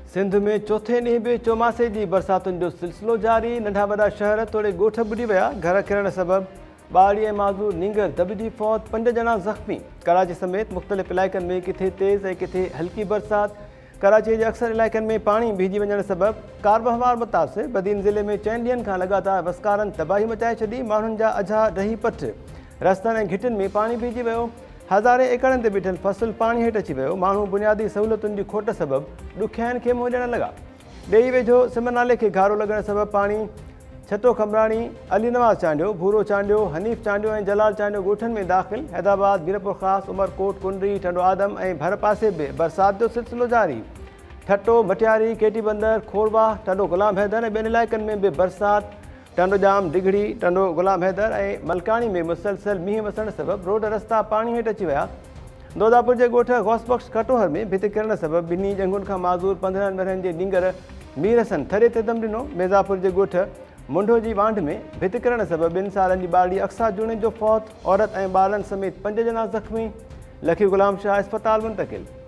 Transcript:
सिंध में चौथे ॾींहुं बि चौमासे जी बरसातुनि जो सिलसिलो जारी। नंढा वॾा शहर तोड़े ॻोठ बुॾी विया। घर किरण सबबि ॿाड़ी ऐं माज़ूर नींगर दॿिजी फौत, 5 ॼणा ज़ख़्मी। कराची समेत मुख़्तलिफ़ इलाइक़नि में किथे तेज़ ऐं किथे हल्की बरसात। कराची जे अक्सर इलाइक़नि में पाणी भीजी वञण सबबि कारबहवार मुतासिर। बदीन ज़िले में 4 ॾींहंनि खां लॻातार वसकारनि तबाही मचाए छॾी। माण्हुनि जा अझा ॾही पठ। रस्तनि ऐं घिटियुनि में पाणी भीजी वियो। हज़ारे एकड़नि ते बीठल फसल पाणी हेठि अची वियो। माण्हू बुनियादी सहूलियतुनि जी खोट सबबि ॾुखियाईनि खे मुंहुं ॾियण लॻा। ॾेई वेझो सिमर नाले खे घारो लॻण सबबि पाणी छतो खमराणी, अली नवाज़ चांडियो, भूरो चांडियो, हनीफ़ चांडियो ऐं जलाल चांडियो ॻोठनि में दाख़िल। हैदराबाद, मीरपुर ख़ास, उमरकोट, कुंडरी, टंडो आदम ऐं भर पासे बि बरसाति जो सिलसिलो जारी। ठटो, मटियारी, केटी बंदर, खोरवा, टंडो गुलाम हैदर ऐं ॿियनि इलाइक़नि में बि बरसाति। टंडो जाम, डिघड़ी, टंडो गुलाम हैदर ऐं मलकानी में मुसलसल मींहुं वसण सबबि रोड रस्ता पाणी हेठि अची विया। दोदापुर जे ॻोठ गौसबख्श कटोहर में भिति किरण सबबि ॿिन्ही जंगुनि खां माज़ूर 15 वरहनि जे नींगर मीरसन थरे ते दम ॾिनो। मिर्ज़ापुर जे ॻोठ मुंडो जी वांढ में भिति किरण सबबि 2 सालनि जी ॿारड़ी अक्सा जूणे जो फौत। औरत ऐं ॿारनि समेत 5 ॼणा ज़ख़्मी। लखी गुलाम शाह अस्पताल मुंतक़िल।